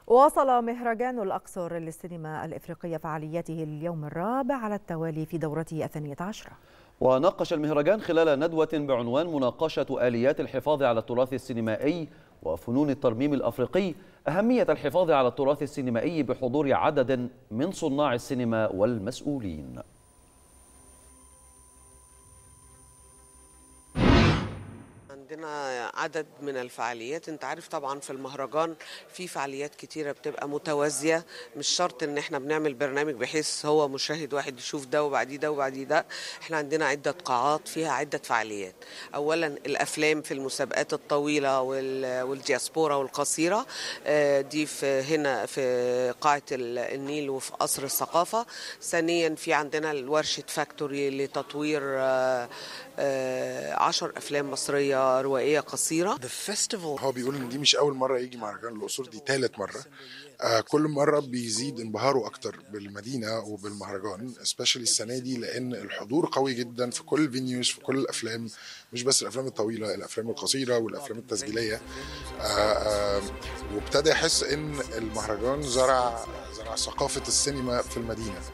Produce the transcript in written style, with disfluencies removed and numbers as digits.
واصل مهرجان الأقصر للسينما الإفريقية فعالياته اليوم الرابع على التوالي في دورته 12. وناقش المهرجان خلال ندوة بعنوان مناقشة آليات الحفاظ على التراث السينمائي وفنون الترميم الأفريقي، أهمية الحفاظ على التراث السينمائي بحضور عدد من صناع السينما والمسؤولين. عندنا عدد من الفعاليات. انت عارف طبعا في المهرجان في فعاليات كتيرة بتبقى متوازية، مش شرط ان احنا بنعمل برنامج بحيث هو مشاهد واحد يشوف ده وبعديه ده وبعديه ده. احنا عندنا عدة قاعات فيها عدة فعاليات. اولا الافلام في المسابقات الطويلة والدياسبورا والقصيرة، دي في هنا في قاعة النيل وفي قصر الثقافة. ثانيا في عندنا ورشة فاكتوري لتطوير 10 أفلام مصرية روائية قصيرة. هو بيقول إن دي مش أول مرة يجي مهرجان الأقصر، دي ثالث مرة. كل مرة بيزيد انبهاره أكتر بالمدينة وبالمهرجان، especially السنة دي، لأن الحضور قوي جدا في كل الفينيوز، في كل الأفلام، مش بس الأفلام الطويلة، الأفلام القصيرة والأفلام التسجيلية. وابتدى يحس إن المهرجان زرع ثقافة السينما في المدينة.